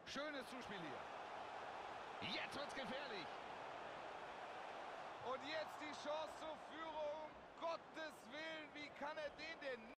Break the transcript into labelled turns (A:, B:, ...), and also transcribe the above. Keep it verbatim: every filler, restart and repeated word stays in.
A: Schönes Zuspiel hier. Jetzt wird's gefährlich. Und jetzt die Chance zur Führung. Gottes Willen, wie kann er den denn